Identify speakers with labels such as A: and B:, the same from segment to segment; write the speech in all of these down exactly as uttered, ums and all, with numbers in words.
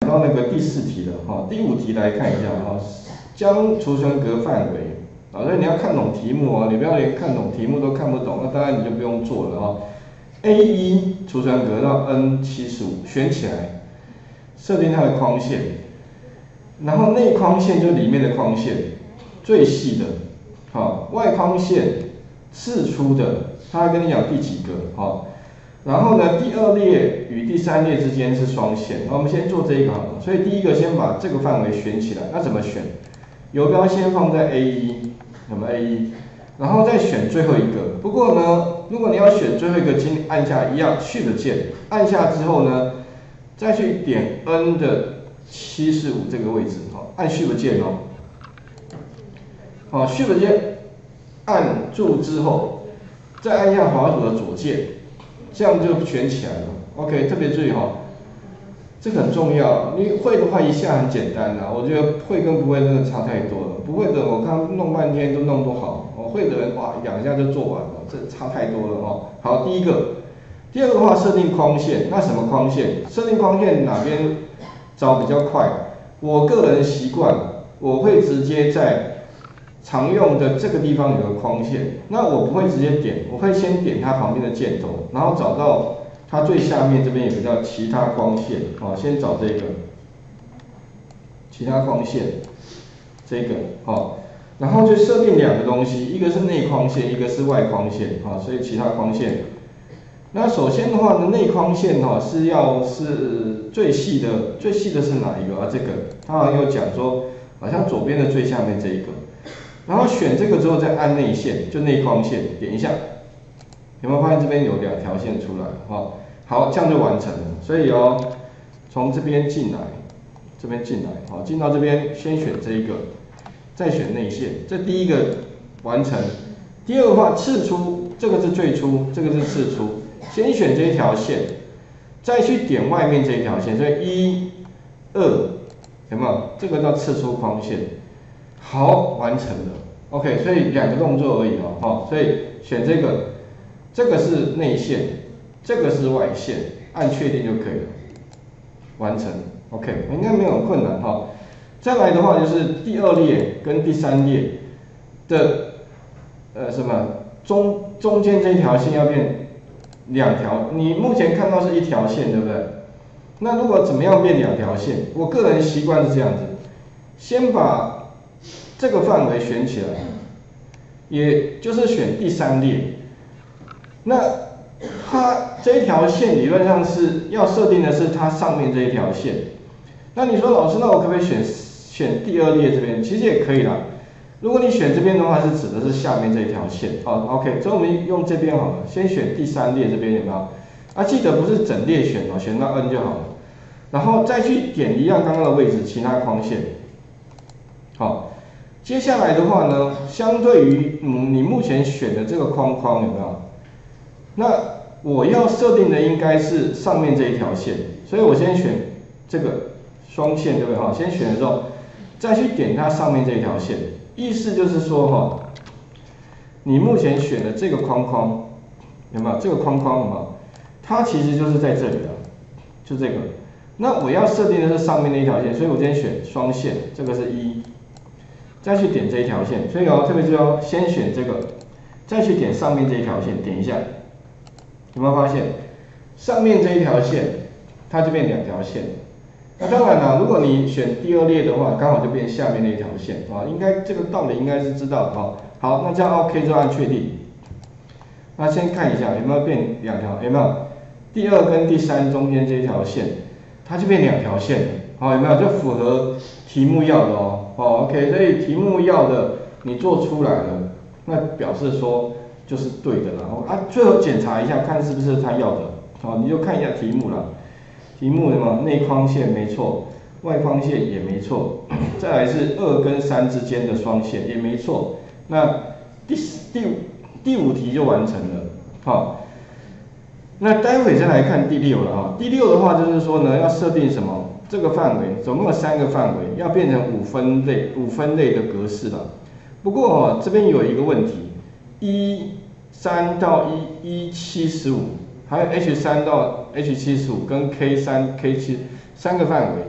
A: 到那个第四题了哈，第五题来看一下哈，将储存格范围啊，所以你要看懂题目哦，你不要连看懂题目都看不懂，那当然你就不用做了哈。A 一 储存格到 N 七十五选起来，设定它的框线，然后内框线就是里面的框线，最细的，好，外框线次出的，它会跟你讲第几个，好。然后呢，第二列与第三列之间是双线。那我们先做这一个好了。所以第一个先把这个范围选起来。那怎么选？游标先放在 A 一，那么 A 一，然后再选最后一个。不过呢，如果你要选最后一个，请你按下一样 Shift 键，按下之后呢，再去点 N 的七十五这个位置，好，按 Shift 键哦。好 ，Shift 键按住之后，再按下滑鼠的左键。这样就选起来了 ，OK， 特别注意哈、哦，这个很重要。你会的话一下很简单啦，我觉得会跟不会真的差太多了。不会的我看弄半天都弄不好，我会的人哇两下就做完了，这差太多了哦。好，第一个，第二个的话设定框线，那什么框线？设定框线哪边找比较快？我个人习惯我会直接在常用的这个地方有个框线，那我不会直接点，我会先点它旁边的箭头，然后找到它最下面这边有个叫其他框线，好，先找这个其他框线，这个好，然后就设定两个东西，一个是内框线，一个是外框线，好，所以其他框线。那首先的话呢，内框线哈是要是最细的，最细的是哪一个啊？这个它好像有讲说，好像左边的最下面这一个。然后选这个之后再按内线，就内框线，点一下，有没有发现这边有两条线出来？哈，好，这样就完成了。所以哦，从这边进来，这边进来，好，进到这边先选这一个，再选内线，这第一个完成。第二个话，次出，这个是最初，这个是次出，先选这一条线，再去点外面这一条线，所以一、二，有没有？这个叫次出框线。好，完成了 ，OK， 所以两个动作而已哦，哈，所以选这个，这个是内线，这个是外线，按确定就可以了，完成 ，OK， 应该没有困难哈。再来的话就是第二列跟第三列的呃什么中中间这一条线要变两条，你目前看到是一条线，对不对？那如果怎么样变两条线？我个人习惯是这样子，先把这个范围选起来，也就是选第三列。那它这一条线理论上是要设定的是它上面这一条线。那你说老师，那我可不可以选选第二列这边？其实也可以啦。如果你选这边的话，是指的是下面这一条线。好 ，OK， 所以我们用这边好了，先选第三列这边有没有？啊，记得不是整列选哦，选到 N 就好了。然后再去点一样刚刚的位置，其他框线。好。接下来的话呢，相对于嗯你目前选的这个框框有没有？那我要设定的应该是上面这一条线，所以我先选这个双线，对不对哈？先选的时候，再去点它上面这一条线，意思就是说哈，你目前选的这个框框有没有？这个框框有没有？它其实就是在这里的，就这个。那我要设定的是上面那一条线，所以我先选双线，这个是一。再去点这一条线，所以哦，特别是要先选这个，再去点上面这一条线，点一下，有没有发现上面这一条线，它就变两条线。那当然了，如果你选第二列的话，刚好就变下面那一条线啊，应该这个道理应该是知道的哈。好，那这样 OK 就按确定。那先看一下有没有变两条，有没有？第二跟第三中间这一条线，它就变两条线了，好，有没有？就符合题目要的哦。哦 ，OK， 所以题目要的你做出来了，那表示说就是对的了。啊，最后检查一下，看是不是他要的。好，你就看一下题目了。题目什么？内框线没错，外框线也没错。再来是二跟三之间的双线也没错。那第第第五题就完成了。好，那待会再来看第六了啊。第六的话就是说呢，要设定什么？这个范围总共有三个范围，要变成五分类五分类的格式了。不过哦，这边有一个问题，一三到一一七十五，还有 H 三到 H 七十五跟 K 三 K 七三个范围。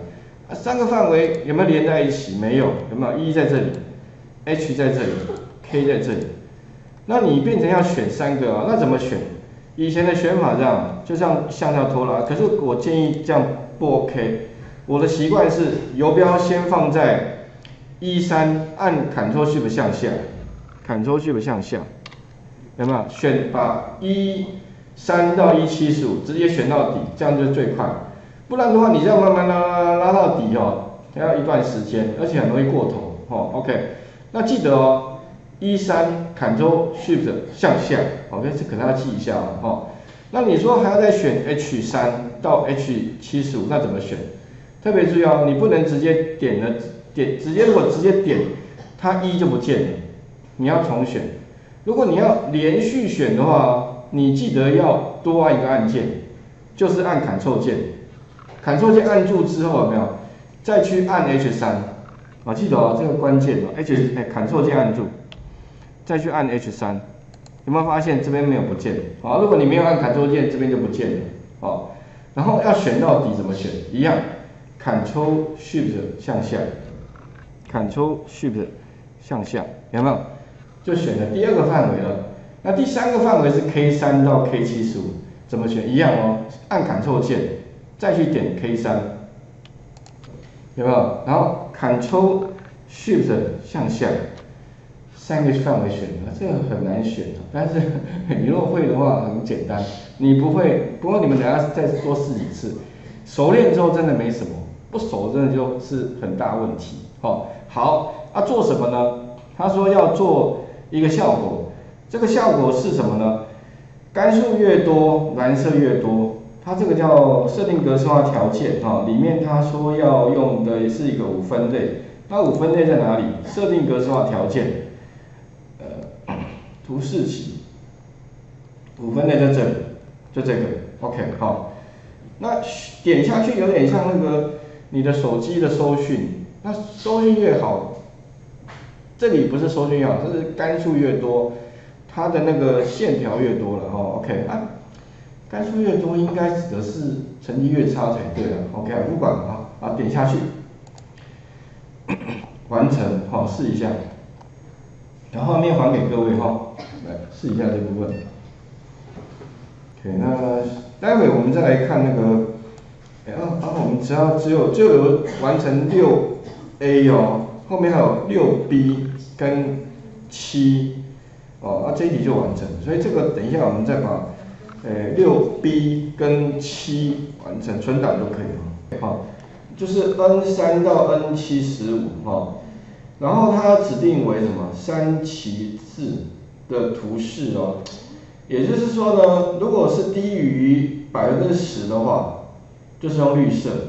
A: 啊，三个范围有没有连在一起？没有，有没有 ？E 在这里 ，H 在这里 ，K 在这里。那你变成要选三个啊，那怎么选？以前的选法这样，就像向下拖拉，可是我建议这样不 OK。我的习惯是游标先放在 E 三，按 Ctrl Shift 向下 ，Ctrl Shift 向下，有没有？选把 E 三到 E 七十五直接选到底，这样就最快。不然的话，你这样慢慢拉拉拉到底哦，要一段时间，而且很容易过头哦。OK， 那记得哦 ，E 三 Ctrl Shift 向下 ，OK， 这可能要记一下哦。那你说还要再选 H 三到 H 七十五，那怎么选？特别注意哦，你不能直接点了点，直接如果直接点，它一就不见了，你要重选。如果你要连续选的话，你记得要多按一个按键，就是按 Ctrl 键。Ctrl 键按住之后有没有？再去按 H 三，啊，记得哦，这个关键哦 ，H 哎 Ctrl 键按住，再去按 H 三，有没有发现这边没有不见？好，如果你没有按 Ctrl 键，这边就不见了，好，然后要选到底怎么选？一样 ，Ctrl Shift 向下 ，Ctrl Shift 向下，有没有？就选了第二个范围了。那第三个范围是 K 三到 K 七十五，怎么选？一样哦，按 Ctrl 键。再去点 K 三，有没有？然后 Ctrl Shift 向下，三个范围选的，这个很难选，但是你如果会的话很简单，你不会，不过你们等下再多试几次，熟练之后真的没什么，不熟真的就是很大问题。哦，好，啊做什么呢？他说要做一个效果，这个效果是什么呢？杆数越多，蓝色越多。它这个叫设定格式化条件哈，里面他说要用的是一个五分类，那五分类在哪里？设定格式化条件，呃，图示集，五分类在这里，就这个 ，OK 好，那点下去有点像那个你的手机的搜讯，那搜讯越好，这里不是搜讯越好，这是杆数越多，它的那个线条越多了哈 ，OK 啊。杆数越多，应该指的是成绩越差才对啊。OK， 不管啊，啊点下去，完成，好试一下，然后后面还给各位哈，来试一下这部分。OK， 那待会我们再来看那个，哎啊啊，我们只要只有就有完成六 A 哦，后面还有六 B 跟七，哦，那、啊、这一题就完成，所以这个等一下我们再把。呃，六 B 跟七完成存档就可以了。好，就是 N 三到 N 七十五哈，然后它指定为什么三旗帜的图示哦，也就是说呢，如果是低于百分之十的话，就是用绿色；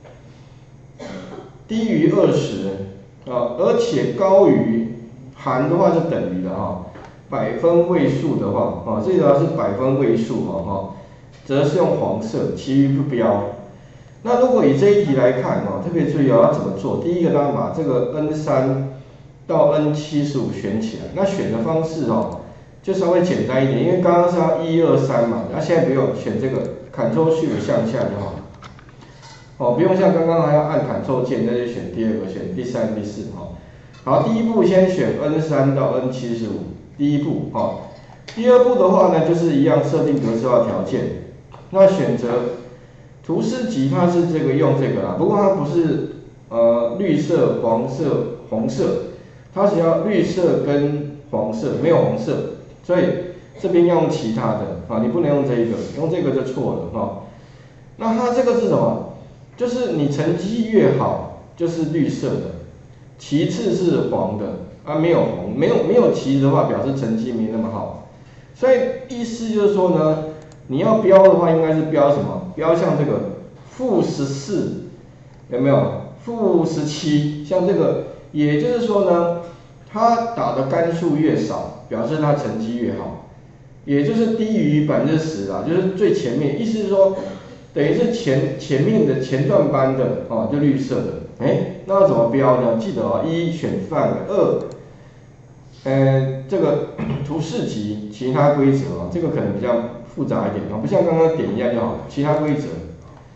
A: 低于二十啊，而且高于含的话就等于了哈。百分位数的话，啊，这条是百分位数哦，哈，则是用黄色，其余不标。那如果以这一题来看哦，特别注意哦，要怎么做？第一个，当然把这个 N 三到 N 七十五选起来。那选的方式哦，就稍微简单一点，因为刚刚是要一二三嘛，那现在不用选这个 Ctrl Shift 向下就好。哦，不用像刚刚还要按 Ctrl 键，再去选第二个，选第三、第四哈。好，第一步先选 N 三到 N 七十五。第一步哈、哦，第二步的话呢，就是一样设定格式化条件。那选择图示集，它是这个用这个啦，不过它不是呃绿色、黄色、红色，它只要绿色跟黄色，没有红色，所以这边要用其他的啊，你不能用这一个，用这个就错了哈、哦。那它这个是什么？就是你成绩越好，就是绿色的，其次是黄的。啊，没有红，没有没有旗的话，表示成绩没那么好。所以意思就是说呢，你要标的话，应该是标什么？标像这个负十四，有没有？负十七，像这个，也就是说呢，他打的杆数越少，表示他成绩越好，也就是低于百分之十啦，就是最前面。意思是说，等于是前前面的前段班的哦，就绿色的。哎，那要怎么标呢？记得哦，一选范围，二。呃，这个图示集其他规则啊，这个可能比较复杂一点啊，不像刚刚点一样就好。其他规则，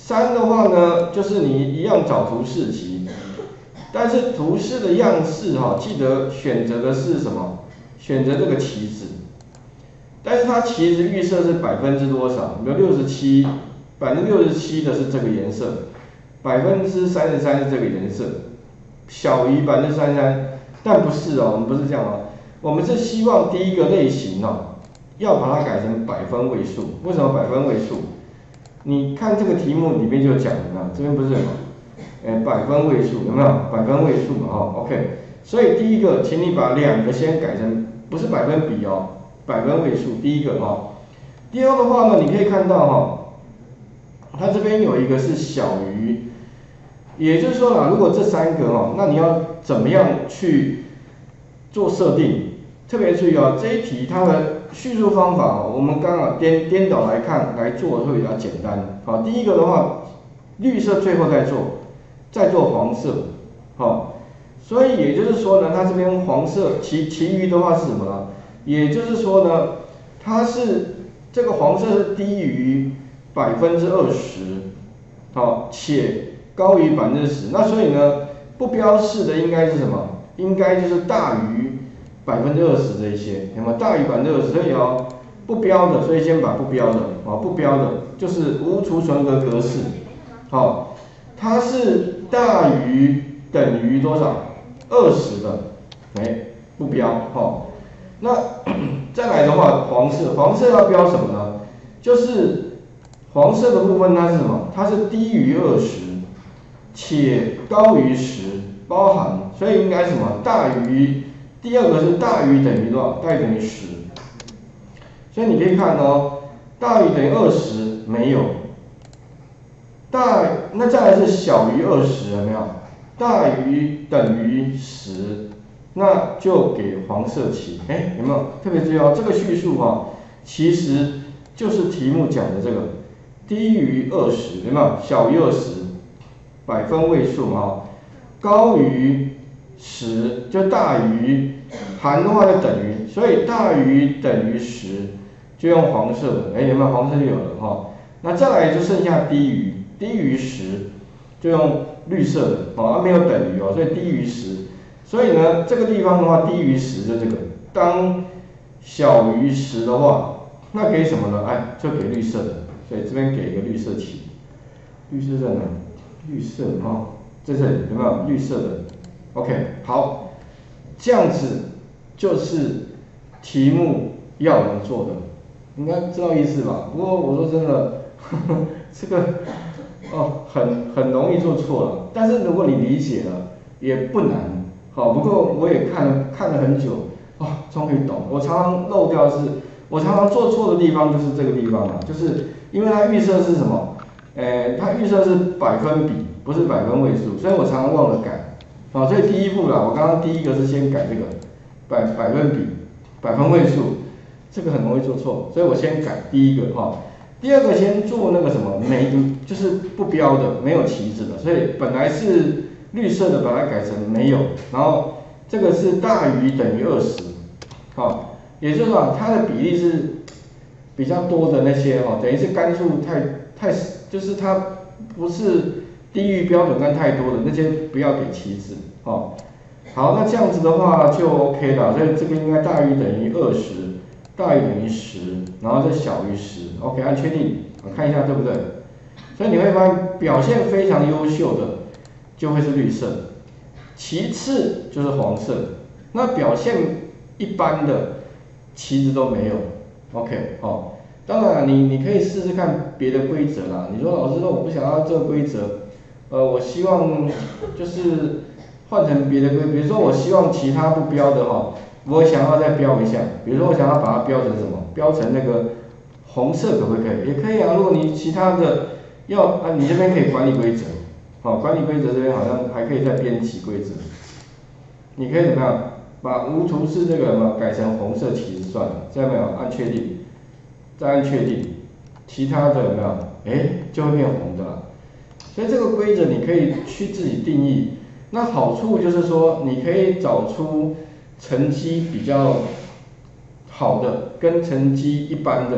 A: 三的话呢，就是你一样找图示集，但是图示的样式哈、哦，记得选择的是什么？选择这个旗子，但是它旗子预设是百分之多少？比如六十七，百分之六十七的是这个颜色，百分之三十三是这个颜色，小于百分之三十三，但不是哦，我们不是这样哦，我们是希望第一个类型哦，要把它改成百分位数。为什么百分位数？你看这个题目里面就讲了，这边不是什么，哎，百分位数有没有？百分位数嘛，哈 ，OK。所以第一个，请你把两个先改成不是百分比哦，百分位数。第一个哈，第二的话呢，你可以看到哈，它这边有一个是小于，也就是说啦，如果这三个哈，那你要怎么样去做设定？特别注意哦，这一题它的叙述方法，我们刚好颠颠倒来看来做会比较简单。好，第一个的话，绿色最后再做，再做黄色，好，所以也就是说呢，它这边黄色其其余的话是什么呢？也就是说呢，它是这个黄色是低于百分之二十，好，且高于百分之十。那所以呢，不标示的应该是什么？应该就是大于百分之二十这一些，有没有大于百分之二十？所以哦，不标的，所以先把不标的，啊，不标的就是无储存格格式，好，它是大于等于多少？二十的，哎，不标，好，那再来的话，黄色，黄色要标什么呢？就是黄色的部分它是什么？它是低于二十，且高于十，包含，所以应该什么？大于。第二个是大于等于多少？大于等于十，所以你可以看哦，大于等于二十没有，大那再来是小于二十有没有？大于等于十，那就给黄色旗，哎，有没有？特别注意哦，这个叙述哈、哦，其实就是题目讲的这个低于二十，有没有？小于二十，百分位数哈，高于十就大于。含的话就等于，所以大于等于十就用黄色的，哎，有没有黄色就有了哈？那再来就剩下低于，低于十就用绿色的，哦，没有等于哦，所以低于十。所以呢，这个地方的话低于十就这个，当小于十的话，那给什么呢？哎，就给绿色的，所以这边给一个绿色旗，绿色在哪？绿色哈，在这里有没有绿色的 ？OK， 好。这样子就是题目要我们做的，应该知道意思吧？不过我说真的，呵呵这个哦很很容易做错了。但是如果你理解了，也不难。好，不过我也看了看了很久，哦，终于懂。我常常漏掉是，我常常做错的地方就是这个地方嘛，就是因为它预设是什么？呃，它预设是百分比，不是百分位数，所以我常常忘了改。好，所以第一步啦，我刚刚第一个是先改这个百百分比、百分位数，这个很容易做错，所以我先改第一个哈。第二个先做那个什么没，就是不标的，没有旗子的，所以本来是绿色的，把它改成没有，然后这个是大于等于二十，好，也就是说它的比例是比较多的那些哦，等于是杆数太太，就是它不是。低于标准杆太多的那些不要给旗子，哦，好，那这样子的话就 OK 了，所以这个应该大于等于二十，大于等于十，然后再小于十 ，OK， 按确定，我看一下对不对？所以你会发现表现非常优秀的就会是绿色，其次就是黄色，那表现一般的旗子都没有 ，OK， 哦，当然你你可以试试看别的规则啦，你说老师说我不想要这个规则。呃，我希望就是换成别的规，比如说我希望其他不标的哈，我想要再标一下，比如说我想要把它标成什么，标成那个红色可不可以？也可以啊，如果你其他的要啊，你这边可以管理规则，好，管理规则这边好像还可以再编辑规则，你可以怎么样？把无图示这个有没有改成红色旗子算了，这样没有？按确定，再按确定，其他的有没有？哎，就会变红的了。所以这个规则你可以去自己定义，那好处就是说你可以找出成绩比较好的跟成绩一般的，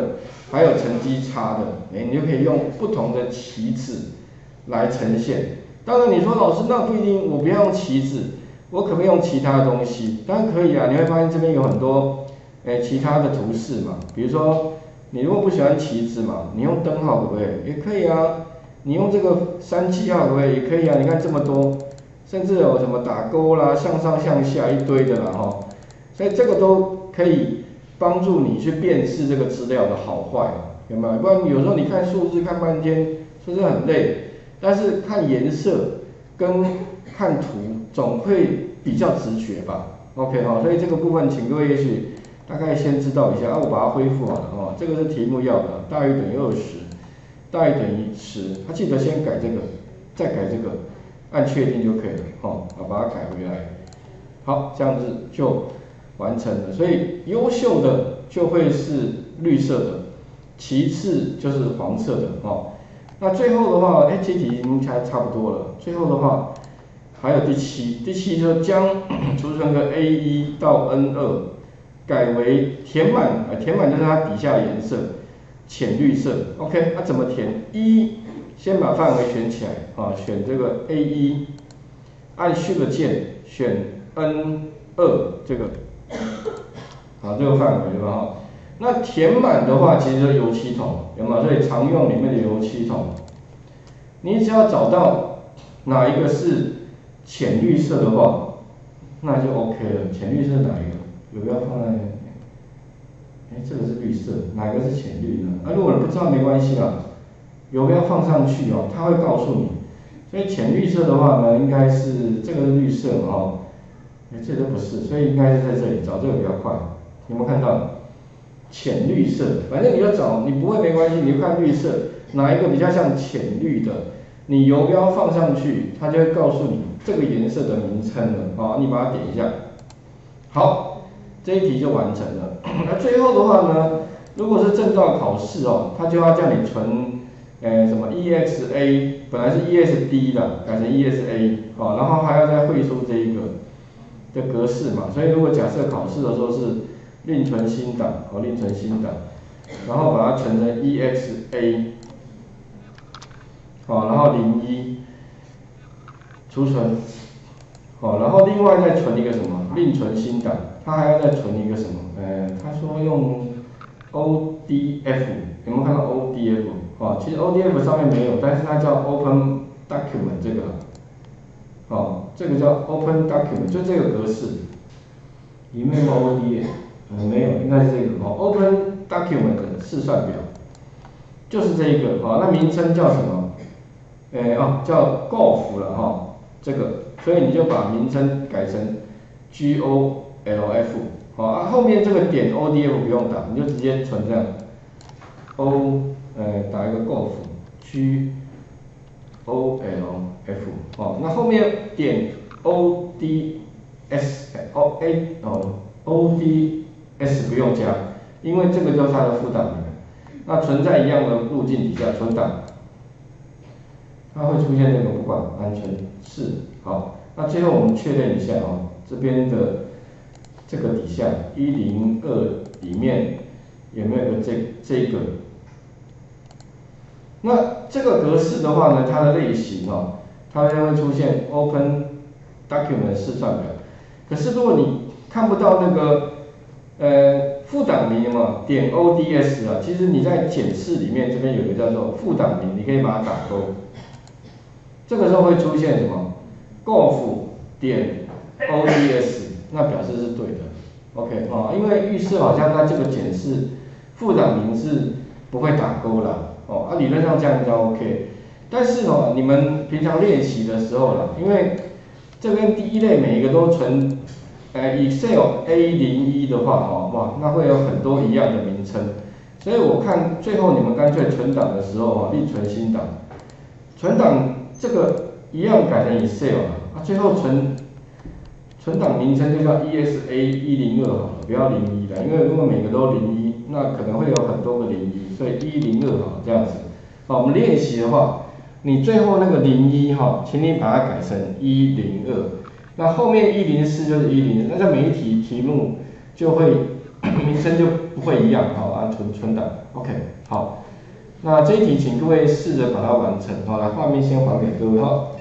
A: 还有成绩差的，哎，你就可以用不同的旗帜来呈现。当然你说老师那不一定，我不要用旗帜，我可不可以用其他的东西？当然可以啊，你会发现这边有很多哎其他的图示嘛，比如说你如果不喜欢旗帜嘛，你用灯号可不可以？也可以啊。你用这个三七号可不可以？也可以啊。你看这么多，甚至有什么打勾啦、向上向下一堆的啦哈，所以这个都可以帮助你去辨识这个资料的好坏，有没有？不然有时候你看数字看半天，是不是很累？但是看颜色跟看图总会比较直觉吧 ？OK 哈，所以这个部分请各位也许大概先知道一下啊，我把它恢复好了哦。这个是题目要的，大于等于二十。大于等于十，他记得先改这个，再改这个，按确定就可以了，哦，啊，把它改回来，好，这样子就完成了。所以优秀的就会是绿色的，其次就是黄色的，哦。那最后的话，哎，这题已经差差不多了。最后的话还有第七，第七就是将储存个 A 一 到 N 二改为填满，呃，填满就是它底下的颜色。浅绿色 ，OK， 那、啊、怎么填？一，先把范围选起来，啊，选这个 A 一，按 Shift 键选 N 二这个，好，这个范围对吧？哈，那填满的话，其实就是油漆桶，有没有？所以常用里面的油漆桶，你只要找到哪一个是浅绿色的话，那就 OK 了。浅绿色哪一个？有没有放在？哎，这个是绿色，哪个是浅绿呢？啊，如果你不知道没关系啦，游标放上去哦，它会告诉你。所以浅绿色的话呢，应该是这个是绿色嘛，哦，哎，这都不是，所以应该是在这里找这个比较快。有没有看到？浅绿色，反正你要找，你不会没关系，你就看绿色哪一个比较像浅绿的，你游标放上去，它就会告诉你这个颜色的名称了。好，你把它点一下，好。这一题就完成了。那最后的话呢，如果是证照考试哦，它就要叫你存，呃，什么 E X A， 本来是 E S D 的，改成 E S A， 哦，然后还要再汇出这一个的格式嘛。所以如果假设考试的时候是另存新档，哦，另存新档，然后把它存成 E X A， 好，然后零一储存，好，然后另外再存一个什么另存新档。他还要再存一个什么？呃，他说用 O D F， 有没有看到 O D F？ 哦，其实 O D F 上面没有，但是它叫 Open Document 这个，哦，这个叫 Open Document， 就这个格式，里面有 O D F， 嗯，没有，应该是这个哦 ，Open Document 的试算表，就是这一个，哦，那名称叫什么？呃，哦，叫 Golf 了哈、哦，这个，所以你就把名称改成 G O L F， 好啊，后面这个点 O D F 不用打，你就直接存这样 O， 呃，打一个 Golf，G O L F， 哦，那后面点 O D S O A 哦 O D S 不用加，因为这个就是它的副档名，那存在一样的路径底下存档，它会出现这个不管安全是好，那最后我们确认一下哦，这边的。这个底下一零二里面有没有个这这个？那这个格式的话呢，它的类型哦，它就会出现 Open Document 试算表。可是如果你看不到那个呃副档名嘛，点 O D S 啊，其实你在检视里面这边有一个叫做副档名，你可以把它打勾。这个时候会出现什么 ？Golf 点 O D S。那表示是对的 ，OK 哦，因为预设好像它这个检视副档名是不会打勾啦，哦，啊理论上这样应该 OK， 但是哦，你们平常练习的时候啦，因为这边第一类每一个都存，呃 Excel A 零一 的话哦，哇，那会有很多一样的名称，所以我看最后你们干脆存档的时候哦，另存新档，存档这个一样改成 Excel 啊，最后存。存档名称就叫 E S A 一零二好了，不要零一了，因为如果每个都零一，那可能会有很多个零一，所以一零二好这样子。好，我们练习的话，你最后那个零一哈，请你把它改成一零二，那后面一零四就是一零，那这每一题题目就会明名称就不会一样，好，按存存档 ，OK， 好，那这一题请各位试着把它完成，好，来画面先还给各位哈。